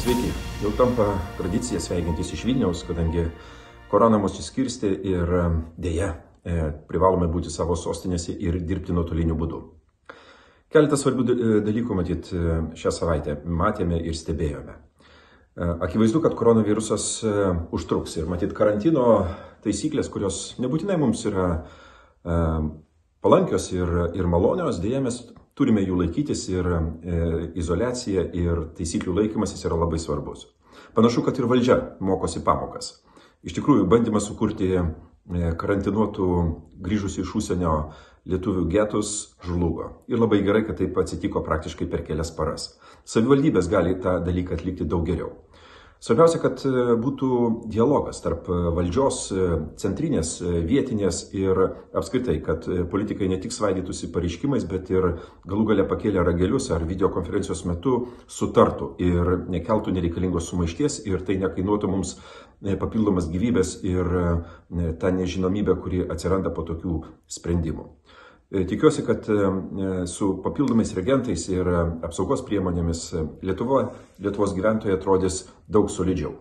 Sveiki, jau tampa tradicija sveikintis iš Vilniaus, kadangi korona mus išskirstė ir dėja privalome būti savo sostinėse ir dirbti nuotoliniu būdu. Keletą svarbių dalykų matyt šią savaitę matėme ir stebėjome. Akivaizdu, kad koronavirusas užtruks ir matyt karantino taisyklės, kurios nebūtinai mums yra palankios ir malonios, dėja mes turime jų laikytis ir izoliacija ir taisyklių laikymasis yra labai svarbus. Panašu, kad ir valdžia mokosi pamokas. Iš tikrųjų, bandymas sukurti karantinuotų grįžusių iš užsienio lietuvių getus žlugo. Ir labai gerai, kad taip atsitiko praktiškai per kelias paras. Savivaldybės gali tą dalyką atlikti daug geriau. Svarbiausia, kad būtų dialogas tarp valdžios, centrinės, vietinės ir apskritai, kad politikai ne tik svaidytųsi pareiškimais, bet ir galų gale pakėlę ragelius ar videokonferencijos metu sutartų ir nekeltų nereikalingos sumaišties ir tai nekainuotų mums papildomas gyvybės ir tą nežinomybę, kuri atsiranda po tokių sprendimų. Tikiuosi, kad su papildomais reagentais ir apsaugos priemonėmis Lietuvos gyventojai atrodys daug solidžiau.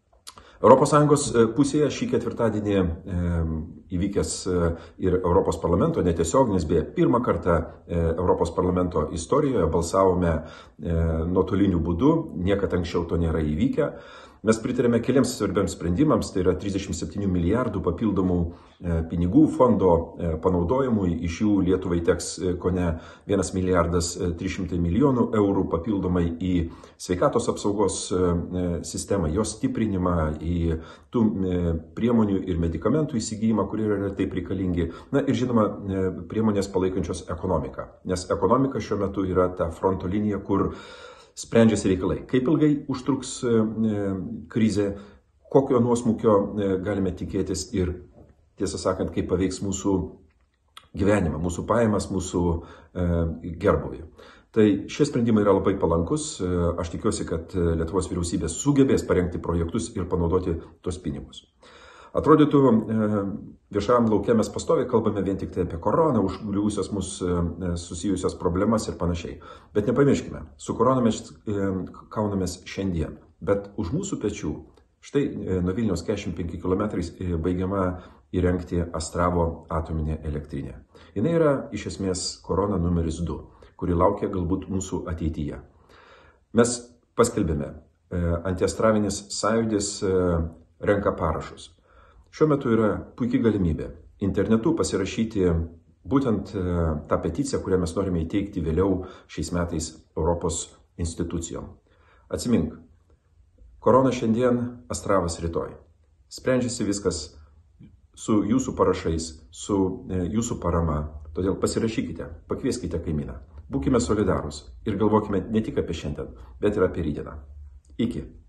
ES pusėje šį ketvirtadienį įvykęs ir Europos parlamento netiesioginis, beje, pirmą kartą Europos parlamento istorijoje balsavome nuotoliniu būdu, niekad anksčiau to nėra įvykę. Mes pritarėme keliams svarbiams sprendimams, tai yra 37 milijardų papildomų pinigų fondo panaudojimui, iš jų Lietuvai teks kone 1 milijardas 300 milijonų eurų papildomai į sveikatos apsaugos sistemą, jos stiprinimą, į tų priemonių ir medikamentų įsigijimą, kurie yra taip reikalingi. Na ir žinoma, priemonės palaikančios ekonomiką, nes ekonomika šiuo metu yra ta fronto linija, kur sprendžiasi reikalai. Kaip ilgai užtruks krizė, kokio nuosmukio galime tikėtis ir, tiesą sakant, kaip paveiks mūsų gyvenimą, mūsų pajamas, mūsų gerbūvį. Tai šie sprendimai yra labai palankus. Aš tikiuosi, kad Lietuvos vyriausybė sugebės parengti projektus ir panaudoti tos pinigus. Atrodytų, viešajam lauke mes pastoviai kalbame vien tik tai apie koroną, užgriuvusias mūsų susijusias problemas ir panašiai. Bet nepamirškime, su korona mes kaunamės šiandien. Bet už mūsų pečių, štai nuo Vilniaus 45 km baigiama įrengti Astravo atominė elektrinė. Jis yra iš esmės korona numeris 2, kuri laukia galbūt mūsų ateityje. Mes paskelbėme, antiastravinis sąjūdis renka parašus. Šiuo metu yra puikiai galimybė internetu pasirašyti būtent tą peticiją, kurią mes norime įteikti vėliau šiais metais Europos institucijom. Atsimink, korona šiandien, Astravas rytoj. Sprendžiasi viskas su jūsų parašais, su jūsų parama. Todėl pasirašykite, pakvieskite kaimyną. Būkime solidarūs ir galvokime ne tik apie šiandien, bet ir apie rytdieną. Iki.